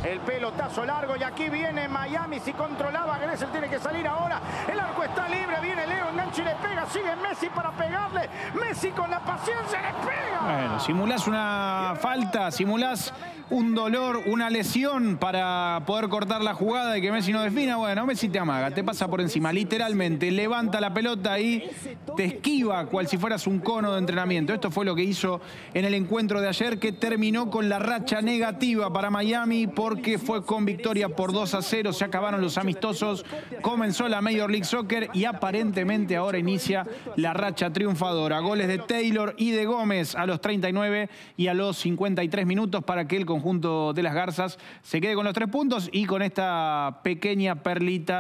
El pelotazo largo y aquí viene Miami. Si controlaba Gressel, tiene que salir ahora. El arco está libre, viene Leo, engancha y le pega. Sigue Messi para pegarle. Messi con la paciencia le pega. Bueno, simulás una falta, simulás un dolor, una lesión para poder cortar la jugada y que Messi no defina. Bueno, Messi te amaga, te pasa por encima, literalmente. Levanta la pelota y te esquiva cual si fueras un cono de entrenamiento. Esto fue lo que hizo en el encuentro de ayer, que terminó con la racha negativa para Miami porque fue con victoria por 2-0. Se acabaron los amistosos, comenzó la Major League Soccer y aparentemente ahora inicia la racha triunfadora. Goles de Taylor y de Gómez a los 39 y a los 53 minutos para que el conjunto de las Garzas se quede con los 3 puntos y con esta pequeña perlita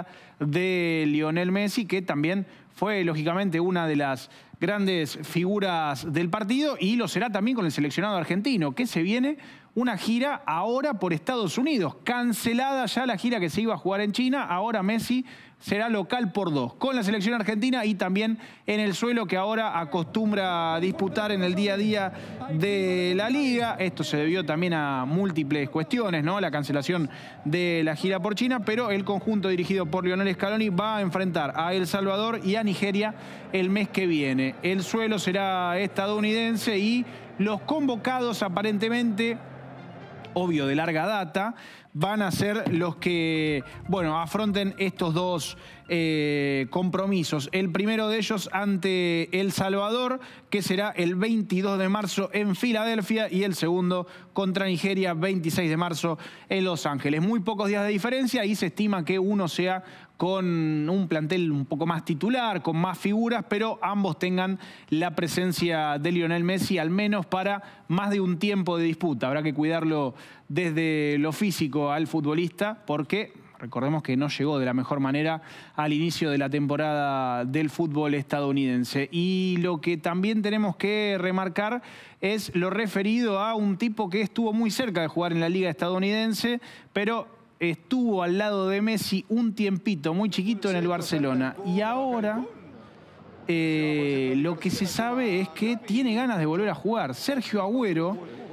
de Lionel Messi, que también fue lógicamente una de las grandes figuras del partido y lo será también con el seleccionado argentino, que se viene una gira ahora por Estados Unidos. Cancelada ya la gira que se iba a jugar en China, ahora Messi será local por 2, con la selección argentina y también en el suelo que ahora acostumbra a disputar en el día a día de la liga. Esto se debió también a múltiples cuestiones, ¿no? La cancelación de la gira por China, pero el conjunto dirigido por Lionel Scaloni va a enfrentar a El Salvador y a Nigeria el mes que viene. El suelo será estadounidense y los convocados aparentemente, obvio de larga data, van a ser los que, bueno, afronten estos dos compromisos. El primero de ellos ante El Salvador, que será el 22 de marzo en Filadelfia, y el segundo contra Nigeria, 26 de marzo en Los Ángeles. Muy pocos días de diferencia y se estima que uno sea con un plantel un poco más titular, con más figuras, pero ambos tengan la presencia de Lionel Messi, al menos para más de un tiempo de disputa. Habrá que cuidarlo desde lo físico al futbolista, porque recordemos que no llegó de la mejor manera al inicio de la temporada del fútbol estadounidense. Y lo que también tenemos que remarcar es lo referido a un tipo que estuvo muy cerca de jugar en la liga estadounidense, pero estuvo al lado de Messi un tiempito muy chiquito en el Barcelona. Y ahora lo que se sabe es que tiene ganas de volver a jugar. Sergio Agüero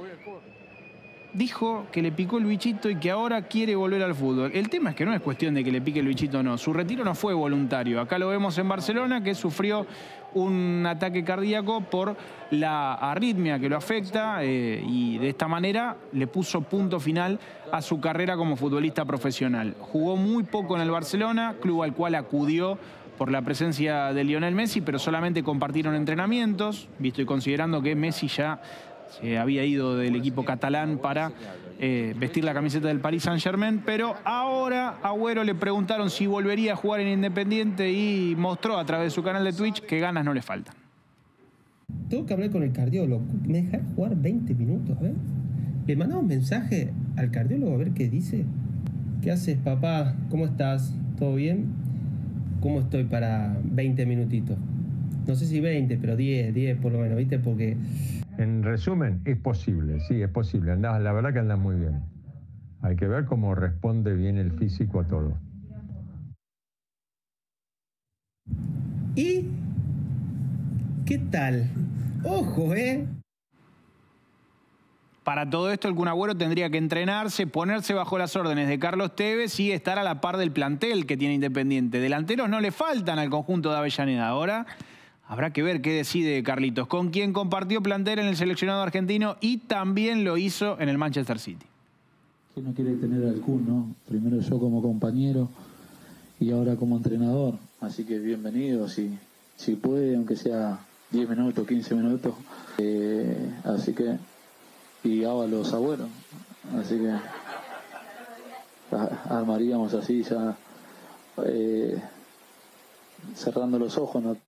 dijo que le picó el bichito y que ahora quiere volver al fútbol. El tema es que no es cuestión de que le pique el bichito o no. Su retiro no fue voluntario. Acá lo vemos en Barcelona, que sufrió un ataque cardíaco por la arritmia que lo afecta y de esta manera le puso punto final a su carrera como futbolista profesional. Jugó muy poco en el Barcelona, club al cual acudió por la presencia de Lionel Messi, pero solamente compartieron entrenamientos, visto y considerando que Messi ya se había ido del equipo catalán para vestir la camiseta del Paris Saint-Germain, pero ahora a Agüero le preguntaron si volvería a jugar en Independiente y mostró a través de su canal de Twitch que ganas no le faltan. Tengo que hablar con el cardiólogo. ¿Me dejar jugar 20 minutos? A ver. Le mandamos un mensaje al cardiólogo a ver qué dice. ¿Qué haces, papá? ¿Cómo estás? ¿Todo bien? ¿Cómo estoy para 20 minutitos? No sé si 20, pero 10 por lo menos, ¿viste? Porque... En resumen, es posible, sí, es posible. Andás, la verdad que andás muy bien. Hay que ver cómo responde bien el físico a todo. ¿Y qué tal? Ojo, Para todo esto, el Kun Agüero tendría que entrenarse, ponerse bajo las órdenes de Carlos Tevez y estar a la par del plantel que tiene Independiente. Delanteros no le faltan al conjunto de Avellaneda. Ahora habrá que ver qué decide Carlitos, con quien compartió plantel en el seleccionado argentino y también lo hizo en el Manchester City. ¿Quién no quiere tener al Kun, no? Primero yo como compañero y ahora como entrenador. Así que bienvenido, si puede, aunque sea 10 minutos, 15 minutos. Así que... Y Ábalos Agüero. Así que... armaríamos así ya... cerrando los ojos, ¿no?